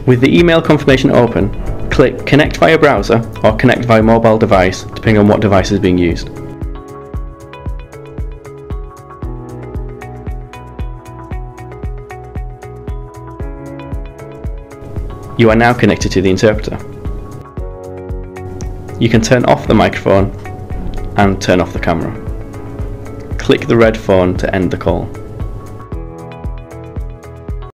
With the email confirmation open, click Connect via browser or Connect via mobile device, depending on what device is being used. You are now connected to the interpreter. You can turn off the microphone and turn off the camera. Click the red phone to end the call.